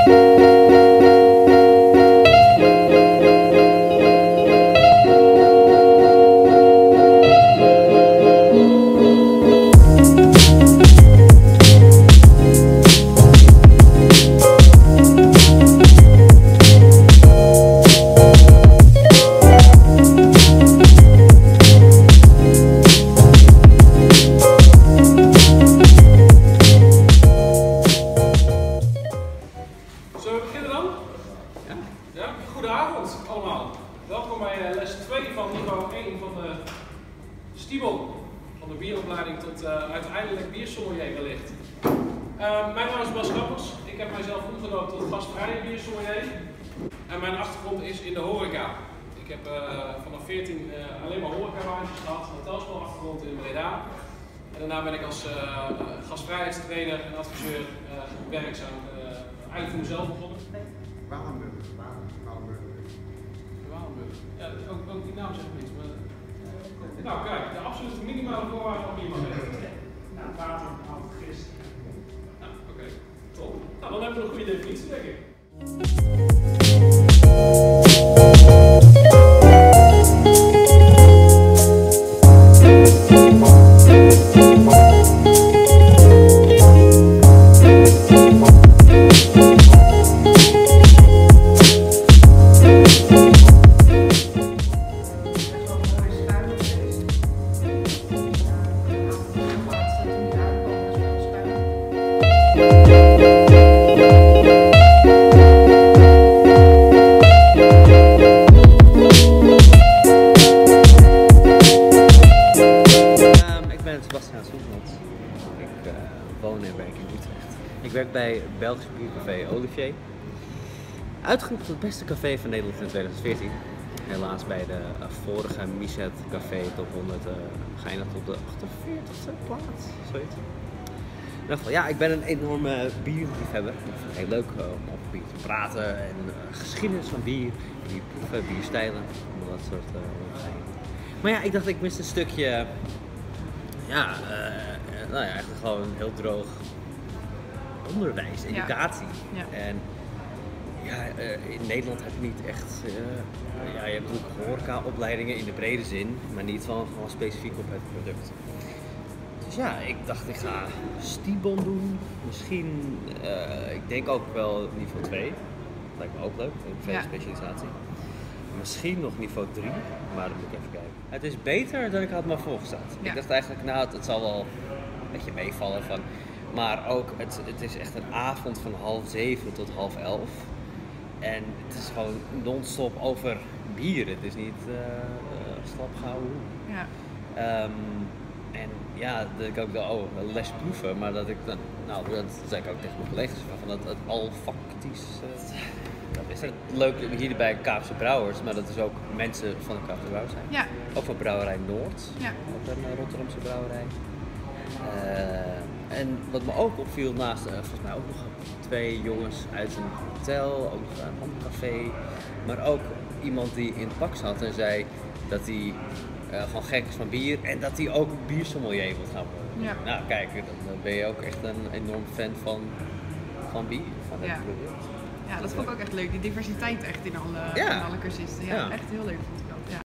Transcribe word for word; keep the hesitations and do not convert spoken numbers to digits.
Goedenavond allemaal. Welkom bij les twee van niveau één van de Stiebel. Van de bieropleiding tot uh, uiteindelijk biersommelier wellicht. Uh, mijn naam is Bas Kappers. Ik heb mijzelf omgedoopt tot gastvrije biersommelier. En mijn achtergrond is in de horeca. Ik heb uh, vanaf veertien uh, alleen maar horecabaantjes gehad. Een hotelspelachtergrond in Breda. En daarna ben ik als uh, gastvrijheidstrainer en adviseur uh, werkzaam. Uh, eigenlijk voor mezelf begonnen. Walenburg. Walenburg. Ja, ook, ook die naam zegt me niets. Maar... Nou kijk, de absolute minimale voorwaarden om iemand te hebben. Ja, water, hout, gist. Nou, oké. Okay. Top. Nou, dan hebben we een goede definitie, denk ik. Ik uh, woon en werk in Utrecht. Ik werk bij Belgisch biercafé Olivier. Uitgeroepen tot het beste café van Nederland in tweeduizend veertien. Helaas bij de uh, vorige Michet Café Top honderd uh, geëindigd op de achtenveertigste plaats. Zoiets. In ieder geval, ja, ik ben een enorme bierliefhebber. Ik vind het heel leuk uh, om over bier te praten en uh, geschiedenis van bier, bierproeven, bierstijlen, dat soort uh, dingen. Maar ja, ik dacht ik miste een stukje, ja, uh, nou ja, eigenlijk gewoon heel droog onderwijs, educatie. Ja. Ja. En ja, uh, in Nederland heb je niet echt, uh, ja, je hebt natuurlijk horeca-opleidingen in de brede zin, maar niet van gewoon specifiek op het product. Dus ja, ik dacht ik ga Stiebel doen, misschien, uh, ik denk ook wel niveau twee, dat lijkt me ook leuk, een verder specialisatie. Misschien nog niveau drie, maar dat moet ik even kijken. Het is beter dan ik had me voorgesteld. Ja. Ik dacht eigenlijk, nou, het, het zal wel een beetje meevallen van, maar ook, het, het is echt een avond van half zeven tot half elf. En het is gewoon non-stop over bier, het is niet uh, uh, slapgauw. Ja. Um, en ja, dat ik ook dacht, oh, les proeven, maar dat ik dan, nou, dat zei ik ook tegen mijn collega's, van dat het alfactisch, uh, dat is het leuk hier bij Kaapse Brouwers, maar dat is ook mensen van de Kaapse Brouwers zijn. Ja. Ook van Brouwerij Noord, ja. Ook een Rotterdamse brouwerij. Uh, en wat me ook opviel, naast uh, volgens mij ook nog twee jongens uit een hotel, ook nog een ander café, maar ook iemand die in het pak zat en zei dat hij uh, gewoon gek is van bier en dat hij ook biersommelier wil gaan worden. Ja. Nou kijk, dan ben je ook echt een enorm fan van, van bier, van het ja. product. Ja, dat vond ik ook echt leuk, die diversiteit echt in alle, ja. in alle cursisten. Ja, ja, echt heel leuk.